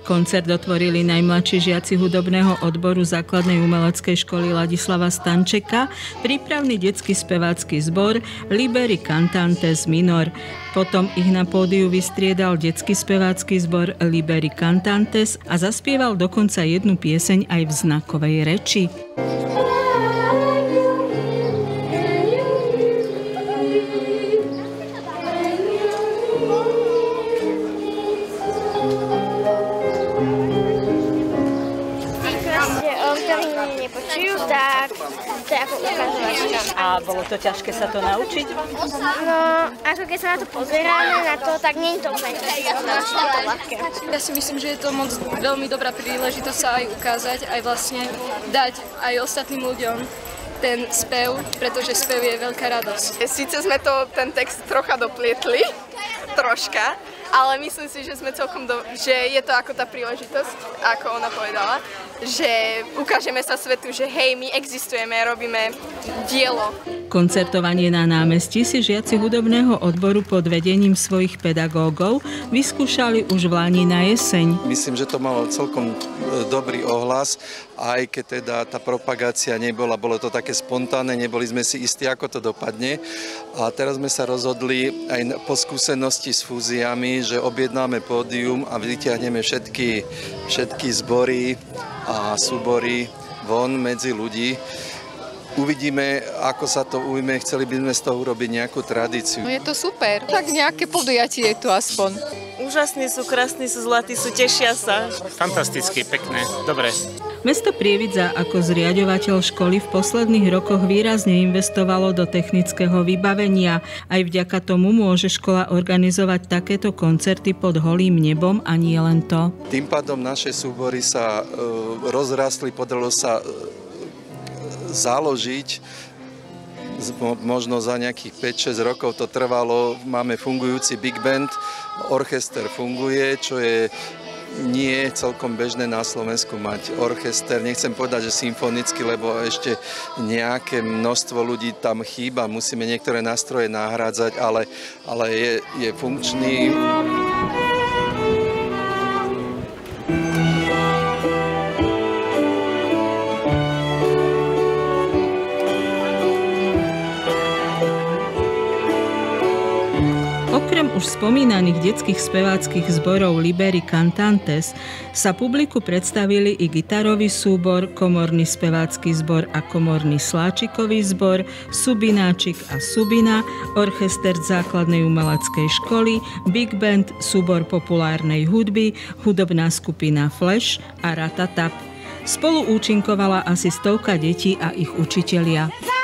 Koncert otvorili najmladší žiaci hudobného odboru základnej umeleckej školy Ladislava Stančeka, prípravný detský spevácky zbor Liberi Cantantes Minor. Potom ich na pódiu vystriedal detský spevácky zbor Liberi Cantantes a zaspieval dokonca jednu pieseň aj v znakovej reči. Nepočujú, tak to je ako ukazovačka. A bolo to ťažké sa to naučiť? No, ako keď sa na to pozeráme, tak nie je to úplne ľahké. Ja si myslím, že je to veľmi dobrá príležitosť sa aj ukázať, aj vlastne dať aj ostatným ľuďom ten spev, pretože spev je veľká radosť. Sice sme ten text trocha doplietli, troška, ale myslím si, že sme že je to ako tá príležitosť, ako ona povedala, že ukážeme sa svetu, že hej, my existujeme, robíme dielo. Koncertovanie na námestí si žiaci hudobného odboru pod vedením svojich pedagógov vyskúšali už v lani na jeseň. Myslím, že to malo celkom dobrý ohlas, aj keď teda tá propagácia nebola, bolo to také spontánne, neboli sme si istí, ako to dopadne. A teraz sme sa rozhodli aj po skúsenosti s fúziami, že objednáme pódium a vytiahneme všetky zbory a súbory von medzi ľudí. Uvidíme, ako sa to ujme, chceli by sme z toho urobiť nejakú tradíciu. No je to super, tak nejaké podujatie je tu aspoň. Úžasní sú, krásni sú, zlatí sú, tešia sa. Fantasticky, pekné, dobre. Mesto Prievidza ako zriaďovateľ školy v posledných rokoch výrazne investovalo do technického vybavenia. Aj vďaka tomu môže škola organizovať takéto koncerty pod holým nebom a nie len to. Tým pádom naše súbory sa rozrastli, podarilo sa založiť, možno za nejakých 5-6 rokov to trvalo. Máme fungujúci big band, orchester funguje, čo je nie celkom bežné na Slovensku mať orchester. Nechcem povedať, že symfonický, lebo ešte nejaké množstvo ľudí tam chýba. Musíme niektoré nástroje nahrádzať, ale je funkčný. Okrem už spomínaných detských speváckych zborov Liberi Cantantes sa publiku predstavili i gitarový súbor, komorný spevácky zbor a komorný sláčikový zbor, subináčik a subina, orchester základnej umeleckej školy, big band, súbor populárnej hudby, hudobná skupina Flash a Ratatap. Spolu účinkovala asi 100 detí a ich učitelia.